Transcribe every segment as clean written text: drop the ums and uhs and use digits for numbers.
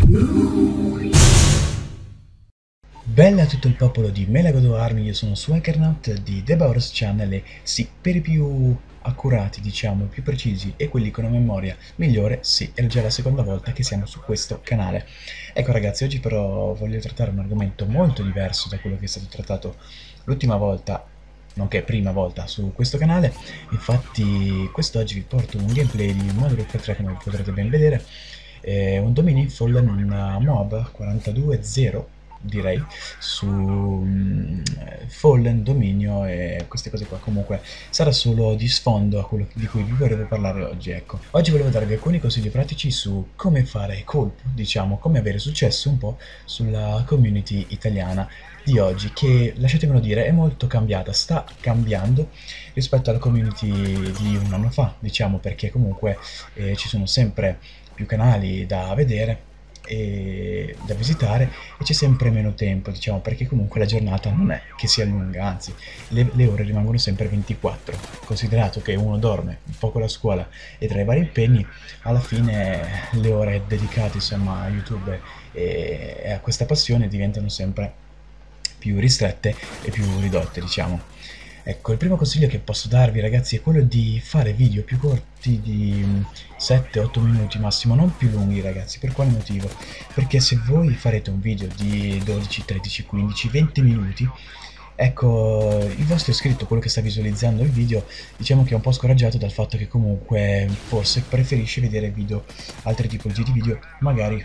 Bella a tutto il popolo di Melagodo Army, io sono Swaggernaut di The Bowers Channel e sì, per i più accurati, diciamo, i più precisi e quelli con una memoria migliore, sì, è già la seconda volta che siamo su questo canale. Ecco ragazzi, oggi però voglio trattare un argomento molto diverso da quello che è stato trattato l'ultima volta, nonché prima volta su questo canale. Infatti quest'oggi vi porto un gameplay di Modern Warfare 3, come potrete ben vedere, un dominio in Fallen, una MOAB 42-0 direi, su Fallen, dominio e queste cose qua. Comunque sarà solo di sfondo a quello di cui vi volevo parlare oggi. Ecco, oggi volevo darvi alcuni consigli pratici su come fare colpo, diciamo, come avere successo un po' sulla community italiana di oggi, che lasciatemelo dire è molto cambiata, sta cambiando rispetto alla community di un anno fa, diciamo, perché comunque ci sono sempre più canali da vedere e da visitare e c'è sempre meno tempo, diciamo, perché comunque la giornata non è che si allunga, anzi le ore rimangono sempre 24, considerato che uno dorme un po' con la scuola e tra i vari impegni, alla fine le ore dedicate insomma a YouTube e a questa passione diventano sempre più ristrette e più ridotte, diciamo. Ecco, il primo consiglio che posso darvi ragazzi è quello di fare video più corti di 7-8 minuti massimo, non più lunghi ragazzi. Per quale motivo? Perché se voi farete un video di 12, 13, 15, 20 minuti, ecco, il vostro iscritto, quello che sta visualizzando il video, diciamo che è un po' scoraggiato dal fatto che comunque forse preferisce vedere video, altri tipologie di video, magari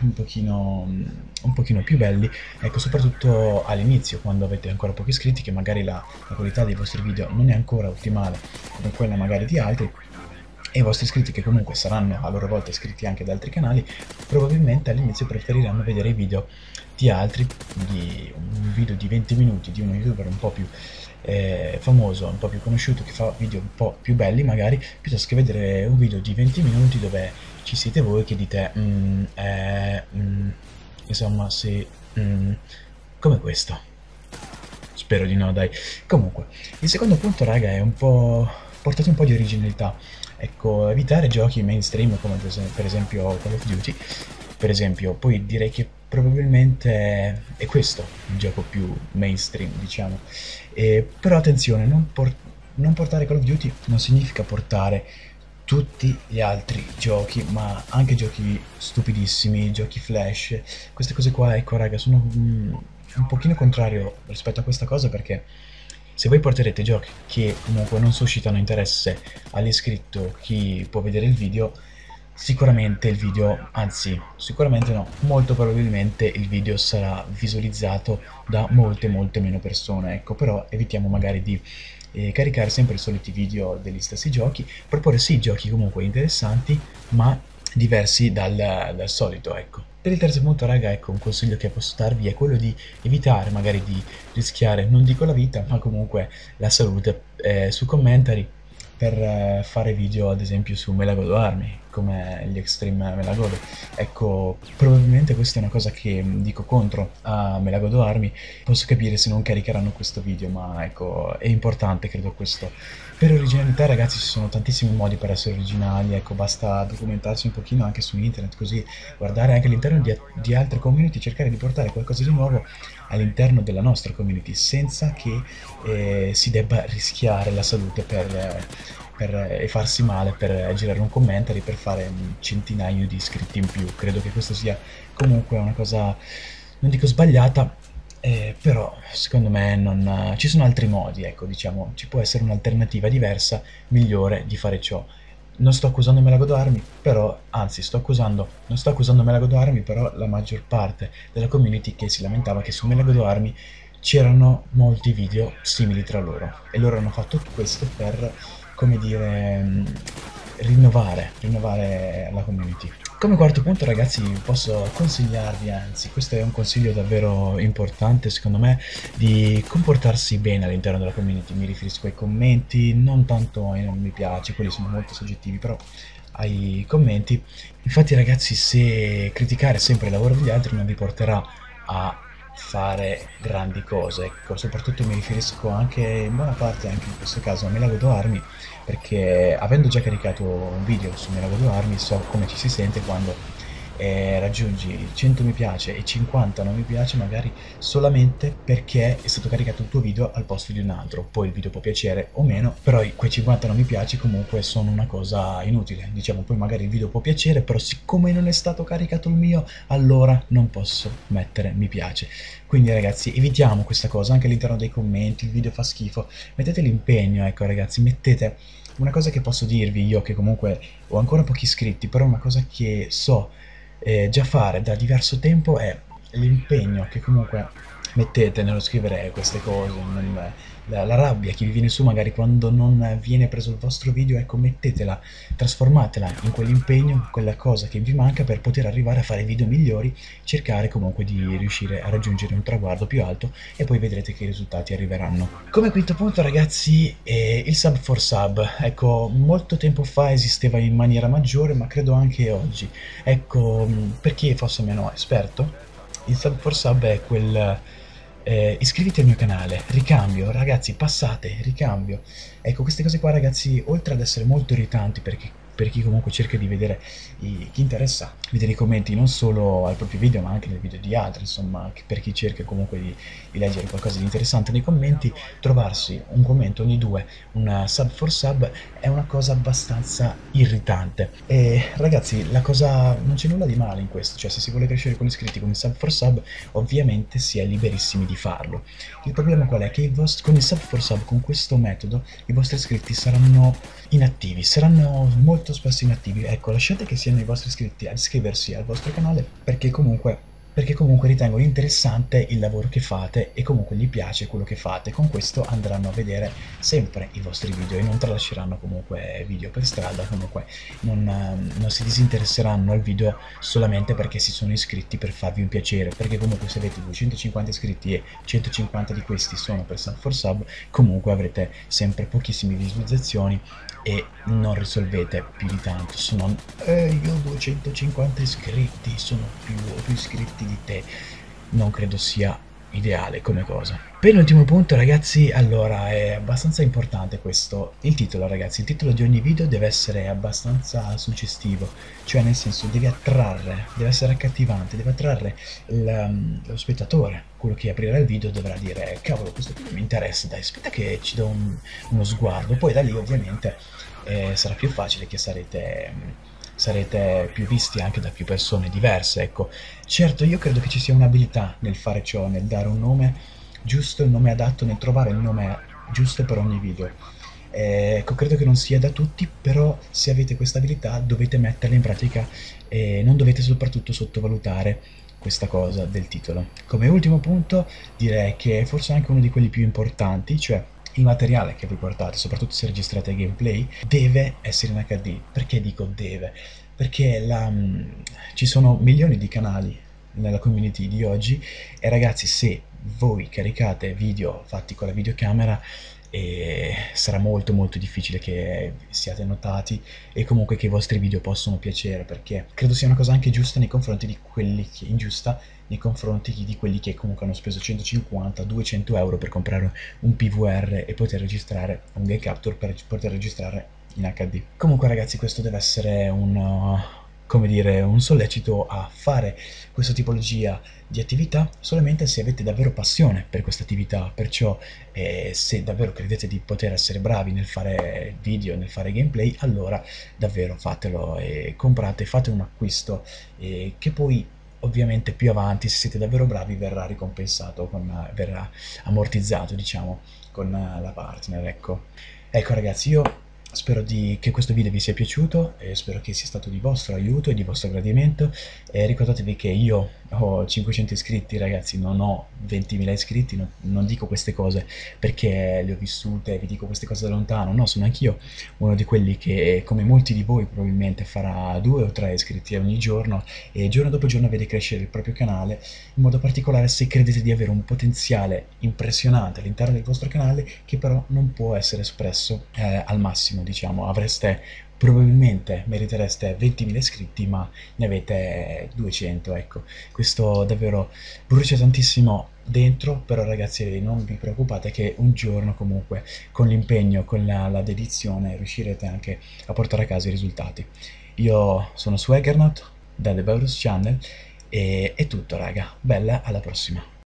un pochino più belli, ecco, soprattutto all'inizio, quando avete ancora pochi iscritti, che magari la qualità dei vostri video non è ancora ottimale come quella magari di altri, e i vostri iscritti, che comunque saranno a loro volta iscritti anche ad altri canali, probabilmente all'inizio preferiranno vedere i video di altri, di un video di 20 minuti di uno youtuber un po' più famoso, un po' più conosciuto, che fa video un po' più belli magari, piuttosto che vedere un video di 20 minuti dove ci siete voi che dite insomma sì, come questo. Spero di no, dai. Comunque, il secondo punto, raga, è un po' portate un po' di originalità. Ecco, evitare giochi mainstream come per esempio Call of Duty, per esempio. Poi direi che probabilmente è questo il gioco più mainstream, diciamo. Però attenzione, non portare Call of Duty non significa portare tutti gli altri giochi, ma anche giochi stupidissimi, giochi flash, queste cose qua, ecco raga, sono un pochino contrario rispetto a questa cosa, perché se voi porterete giochi che comunque non suscitano interesse all'iscritto, chi può vedere il video, sicuramente il video, anzi sicuramente no, molto probabilmente il video sarà visualizzato da molte meno persone, ecco. Però evitiamo magari di caricare sempre i soliti video degli stessi giochi, proporre sì giochi comunque interessanti ma diversi dal solito, ecco. Per il terzo punto, raga, ecco, un consiglio che posso darvi è quello di evitare magari di rischiare, non dico la vita, ma comunque la salute su commentary per fare video ad esempio su Melagodo Army, come gli Extreme Melagodo. Ecco, probabilmente questa è una cosa che dico contro a Melagodo Army, posso capire se non caricheranno questo video, ma ecco, è importante, credo, questo. Per originalità ragazzi ci sono tantissimi modi per essere originali, ecco, basta documentarsi un pochino anche su internet, così guardare anche all'interno di altre community, cercare di portare qualcosa di nuovo all'interno della nostra community, senza che si debba rischiare la salute e farsi male per girare un commentary, per fare un centinaio di iscritti in più. Credo che questo sia comunque una cosa, non dico sbagliata, però secondo me non, ci sono altri modi, ecco, diciamo, ci può essere un'alternativa diversa, migliore di fare ciò. Non sto accusando Melagodo Army, però, anzi, non sto accusando Melagodo Army, però la maggior parte della community che si lamentava che su Melagodo Army c'erano molti video simili tra loro, e loro hanno fatto questo per, come dire, rinnovare la community. Come quarto punto ragazzi posso consigliarvi, anzi questo è un consiglio davvero importante secondo me, di comportarsi bene all'interno della community. Mi riferisco ai commenti, non tanto ai non mi piace, quelli sono molto soggettivi, però ai commenti. Infatti ragazzi, se criticare sempre il lavoro degli altri non vi porterà a fare grandi cose, ecco, soprattutto mi riferisco anche in buona parte, anche in questo caso, a Melagodo Army, perché avendo già caricato un video su Melagodo Army so come ci si sente quando raggiungi 100 mi piace e 50 non mi piace, magari solamente perché è stato caricato il tuo video al posto di un altro. Poi il video può piacere o meno, però quei 50 non mi piace comunque sono una cosa inutile. Diciamo, poi magari il video può piacere, però siccome non è stato caricato il mio, allora non posso mettere mi piace. Quindi ragazzi, evitiamo questa cosa anche all'interno dei commenti. Il video fa schifo, mettete l'impegno, ecco ragazzi, mettete una cosa che posso dirvi io, che comunque ho ancora pochi iscritti, però una cosa che so già fare da diverso tempo è l'impegno che comunque mettete nello scrivere queste cose, la rabbia che vi viene su magari quando non viene preso il vostro video, ecco, mettetela, trasformatela in quell'impegno, quella cosa che vi manca per poter arrivare a fare video migliori, cercare comunque di riuscire a raggiungere un traguardo più alto e poi vedrete che i risultati arriveranno. Come quinto punto ragazzi, il sub for sub, ecco, molto tempo fa esisteva in maniera maggiore, ma credo anche oggi. Ecco, per chi fosse meno esperto, il sub for sub è quel iscriviti al mio canale, ricambio, ragazzi, passate, ricambio. Ecco, queste cose qua, ragazzi, oltre ad essere molto irritanti perché per chi comunque cerca di vedere, chi interessa vedere i commenti non solo al proprio video ma anche nel video di altri, insomma, per chi cerca comunque di leggere qualcosa di interessante nei commenti, trovarsi un commento ogni due, una sub for sub, è una cosa abbastanza irritante. E ragazzi, la cosa, non c'è nulla di male in questo, cioè se si vuole crescere con gli iscritti con il sub for sub, ovviamente si è liberissimi di farlo. Il problema qual è? Che con il sub for sub, con questo metodo, i vostri iscritti saranno inattivi, saranno molto spesso inattivi. Ecco, lasciate che siano i vostri iscritti a iscriversi al vostro canale perché comunque ritengono interessante il lavoro che fate e comunque gli piace quello che fate. Con questo andranno a vedere sempre i vostri video e non tralasceranno comunque video per strada, comunque non si disinteresseranno al video solamente perché si sono iscritti per farvi un piacere, perché comunque se avete 250 iscritti e 150 di questi sono per sub for sub, comunque avrete sempre pochissime visualizzazioni e non risolvete più di tanto. Sono io ho 250 iscritti, ho più iscritti di te. Non credo sia ideale come cosa. Penultimo punto ragazzi, allora è abbastanza importante questo, il titolo ragazzi, il titolo di ogni video deve essere abbastanza suggestivo, cioè nel senso deve attrarre, deve essere accattivante, deve attrarre lo spettatore, quello che aprirà il video dovrà dire cavolo questo video mi interessa, dai aspetta che ci do uno sguardo, poi da lì ovviamente sarà più facile che sarete più visti anche da più persone diverse, ecco. Certo, io credo che ci sia un'abilità nel fare ciò, nel dare un nome giusto, il nome adatto, nel trovare il nome giusto per ogni video. Ecco, credo che non sia da tutti, però se avete questa abilità dovete metterla in pratica e non dovete soprattutto sottovalutare questa cosa del titolo. Come ultimo punto direi che è forse anche uno di quelli più importanti, cioè il materiale che vi portate, soprattutto se registrate gameplay, deve essere in HD. Perché dico deve? Perché ci sono milioni di canali nella community di oggi e ragazzi, se voi caricate video fatti con la videocamera sarà molto molto difficile che siate notati e comunque che i vostri video possano piacere, perché credo sia una cosa anche giusta nei confronti di quelli che ingiusta nei confronti di quelli che comunque hanno speso 150-200 euro per comprare un PVR e poter registrare un game capture per poter registrare in HD. Comunque ragazzi, questo deve essere come dire, un sollecito a fare questa tipologia di attività solamente se avete davvero passione per questa attività, perciò se davvero credete di poter essere bravi nel fare video, nel fare gameplay, allora davvero fatelo e fate un acquisto che poi ovviamente più avanti, se siete davvero bravi, verrà ricompensato, verrà ammortizzato, diciamo, con la partner, ecco. Ecco ragazzi, io spero che questo video vi sia piaciuto e spero che sia stato di vostro aiuto e di vostro gradimento. E ricordatevi che io ho 500 iscritti ragazzi, non ho 20.000 iscritti, non dico queste cose perché le ho vissute, vi dico queste cose da lontano, no, sono anch'io uno di quelli che, come molti di voi probabilmente, farà 2 o 3 iscritti ogni giorno e giorno dopo giorno vede crescere il proprio canale, in modo particolare se credete di avere un potenziale impressionante all'interno del vostro canale che però non può essere espresso al massimo, diciamo, probabilmente meritereste 20.000 iscritti ma ne avete 200, ecco, questo davvero brucia tantissimo dentro, però ragazzi non vi preoccupate che un giorno comunque con l'impegno, con la dedizione riuscirete anche a portare a casa i risultati. Io sono Swaggernaut, da The Baurus Channel e è tutto raga, bella, alla prossima.